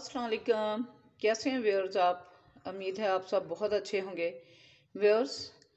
अस्सलाम वालेकुम। कैसे हैं व्यूअर्स आप? उम्मीद है आप सब बहुत अच्छे होंगे। व्यूअर्स,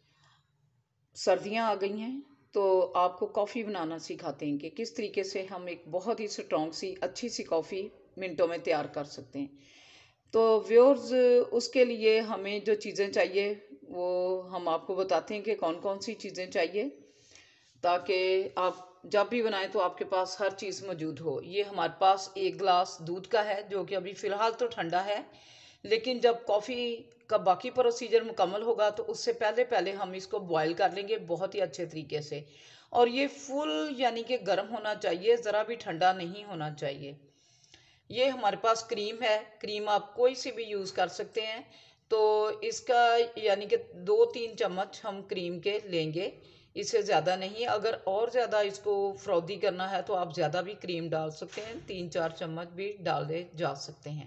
सर्दियां आ गई हैं तो आपको कॉफ़ी बनाना सिखाते हैं कि किस तरीके से हम एक बहुत ही स्ट्रॉन्ग सी अच्छी सी कॉफ़ी मिनटों में तैयार कर सकते हैं। तो व्यूअर्स, उसके लिए हमें जो चीज़ें चाहिए वो हम आपको बताते हैं कि कौन कौन सी चीज़ें चाहिए, ताकि आप जब भी बनाएं तो आपके पास हर चीज़ मौजूद हो। ये हमारे पास एक गिलास दूध का है जो कि अभी फ़िलहाल तो ठंडा है, लेकिन जब कॉफ़ी का बाकी प्रोसीजर मुकम्मल होगा तो उससे पहले पहले हम इसको बॉयल कर लेंगे बहुत ही अच्छे तरीके से। और ये फुल यानी कि गर्म होना चाहिए, ज़रा भी ठंडा नहीं होना चाहिए। ये हमारे पास क्रीम है, क्रीम आप कोई सी भी यूज़ कर सकते हैं। तो इसका यानी कि 2-3 चम्मच हम क्रीम के लेंगे, इससे ज़्यादा नहीं। अगर और ज़्यादा इसको फ्रॉदी करना है तो आप ज़्यादा भी क्रीम डाल सकते हैं, 3-4 चम्मच भी डाले जा सकते हैं।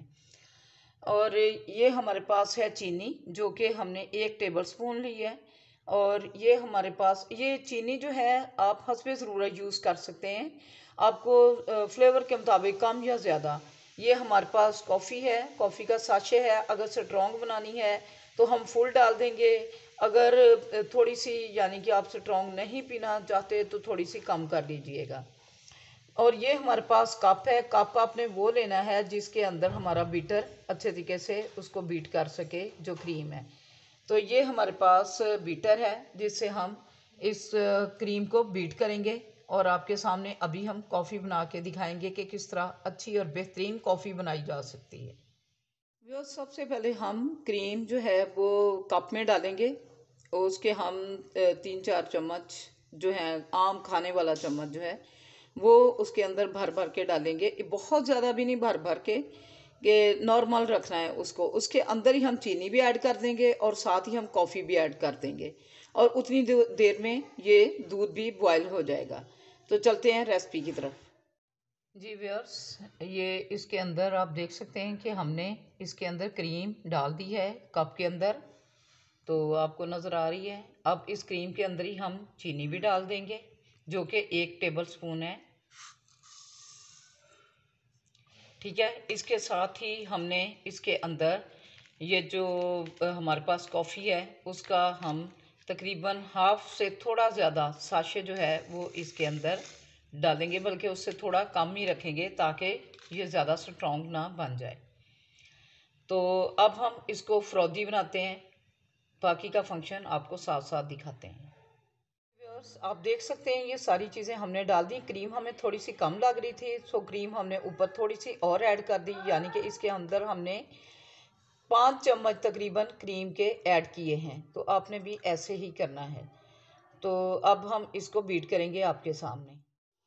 और ये हमारे पास है चीनी, जो कि हमने 1 टेबल स्पून ली है। और ये हमारे पास ये चीनी जो है आप हस्बे ज़रूरत यूज़ कर सकते हैं, आपको फ्लेवर के मुताबिक कम या ज़्यादा। ये हमारे पास कॉफ़ी है, कॉफ़ी का साशे है। अगर स्ट्रॉन्ग बनानी है तो हम फुल डाल देंगे। अगर थोड़ी सी यानी कि आप स्ट्रॉन्ग नहीं पीना चाहते तो थोड़ी सी कम कर लीजिएगा। और ये हमारे पास कप है, कप आपने वो लेना है जिसके अंदर हमारा बीटर अच्छे तरीके से उसको बीट कर सके, जो क्रीम है। तो ये हमारे पास बीटर है जिससे हम इस क्रीम को बीट करेंगे। और आपके सामने अभी हम कॉफ़ी बना के दिखाएंगे कि किस तरह अच्छी और बेहतरीन कॉफ़ी बनाई जा सकती है। वो सबसे पहले हम क्रीम जो है वो कप में डालेंगे और उसके हम 3-4 चम्मच जो है आम खाने वाला चम्मच जो है वो उसके अंदर भर भर के डालेंगे। बहुत ज़्यादा भी नहीं भर भर के, कि नॉर्मल रखना है उसको। उसके अंदर ही हम चीनी भी ऐड कर देंगे और साथ ही हम कॉफ़ी भी ऐड कर देंगे। और उतनी देर में ये दूध भी बॉयल हो जाएगा। तो चलते हैं रेसिपी की तरफ। जी व्यूअर्स, ये इसके अंदर आप देख सकते हैं कि हमने इसके अंदर क्रीम डाल दी है कप के अंदर, तो आपको नज़र आ रही है। अब इस क्रीम के अंदर ही हम चीनी भी डाल देंगे, जो कि 1 टेबल स्पून है। ठीक है, इसके साथ ही हमने इसके अंदर ये जो हमारे पास कॉफ़ी है उसका हम तकरीबन हाफ से थोड़ा ज़्यादा साशे जो है वो इसके अंदर डालेंगे, बल्कि उससे थोड़ा कम ही रखेंगे ताकि ये ज़्यादा स्ट्रॉन्ग ना बन जाए। तो अब हम इसको फ्रॉदी बनाते हैं, बाकी का फंक्शन आपको साथ साथ दिखाते हैं। व्यूअर्स, आप देख सकते हैं ये सारी चीज़ें हमने डाल दी। क्रीम हमें थोड़ी सी कम लग रही थी, सो क्रीम हमने ऊपर थोड़ी सी और ऐड कर दी, यानी कि इसके अंदर हमने 5 चम्मच तकरीबन क्रीम के ऐड किए हैं। तो आपने भी ऐसे ही करना है। तो अब हम इसको बीट करेंगे आपके सामने।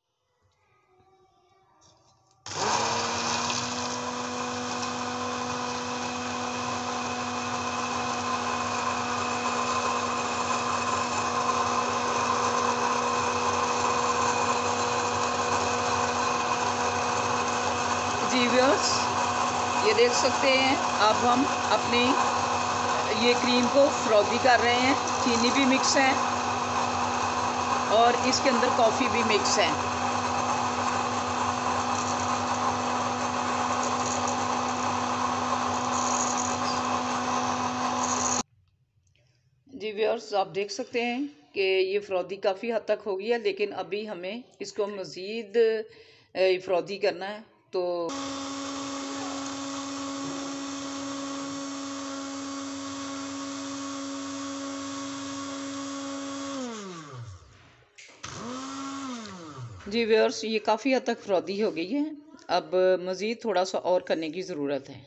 जी व्यूअर्स, ये देख सकते हैं अब हम अपनी ये क्रीम को फ्रॉदी कर रहे हैं। चीनी भी मिक्स है और इसके अंदर कॉफ़ी भी मिक्स है। जी व्यूअर्स, आप देख सकते हैं कि ये फ्रॉदी काफ़ी हद तक हो गई है, लेकिन अभी हमें इसको मज़ीद फ्रॉदी करना है। तो जी व्यूअर्स, ये काफ़ी हद तक फ्रॉदी हो गई है। अब मज़ीद थोड़ा सा और करने की ज़रूरत है।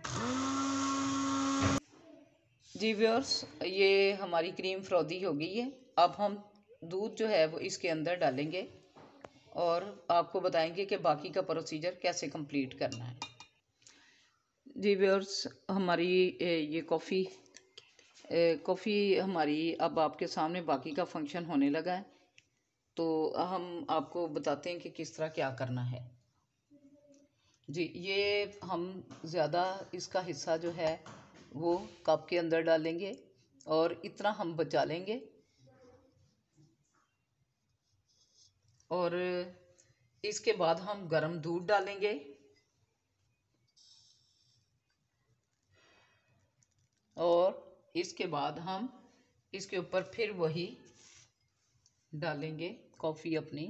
जी व्यूअर्स, ये हमारी क्रीम फ्रॉदी हो गई है। अब हम दूध जो है वो इसके अंदर डालेंगे और आपको बताएंगे कि बाकी का प्रोसीजर कैसे कंप्लीट करना है। जी व्यूअर्स, हमारी ये कॉफ़ी हमारी अब आपके सामने बाकी का फंक्शन होने लगा है। तो हम आपको बताते हैं कि किस तरह क्या करना है। जी, ये हम ज़्यादा इसका हिस्सा जो है वो कप के अंदर डालेंगे और इतना हम बचा लेंगे। और इसके बाद हम गरम दूध डालेंगे। और इसके बाद हम इसके ऊपर फिर वही डालेंगे कॉफ़ी अपनी।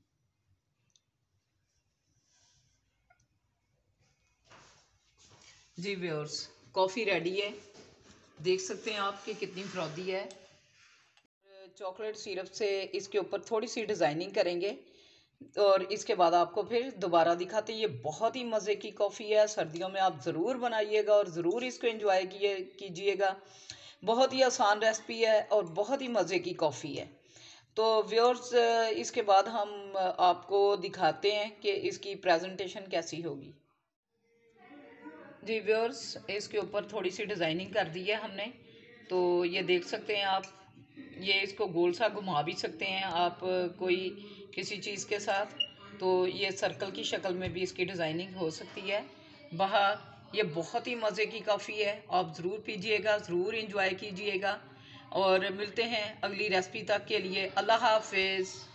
जी व्यूअर्स, कॉफ़ी रेडी है, देख सकते हैं आप कि कितनी फ्रॉदी है। चॉकलेट सिरप से इसके ऊपर थोड़ी सी डिज़ाइनिंग करेंगे और इसके बाद आपको फिर दोबारा दिखाते हैं। ये बहुत ही मज़े की कॉफ़ी है, सर्दियों में आप ज़रूर बनाइएगा और ज़रूर इसको एंजॉय कीजिएगा। बहुत ही आसान रेसिपी है और बहुत ही मज़े की कॉफ़ी है। तो व्यूअर्स, इसके बाद हम आपको दिखाते हैं कि इसकी प्रेजेंटेशन कैसी होगी। जी व्यूअर्स, इसके ऊपर थोड़ी सी डिज़ाइनिंग कर दी है हमने, तो ये देख सकते हैं आप। ये इसको गोल सा घुमा भी सकते हैं आप कोई किसी चीज़ के साथ, तो ये सर्कल की शक्ल में भी इसकी डिज़ाइनिंग हो सकती है बाहर। ये बहुत ही मज़े की कॉफ़ी है, आप ज़रूर पीजिएगा, ज़रूर इंजॉय कीजिएगा और मिलते हैं अगली रेसिपी तक के लिए। अल्लाह हाफिज़।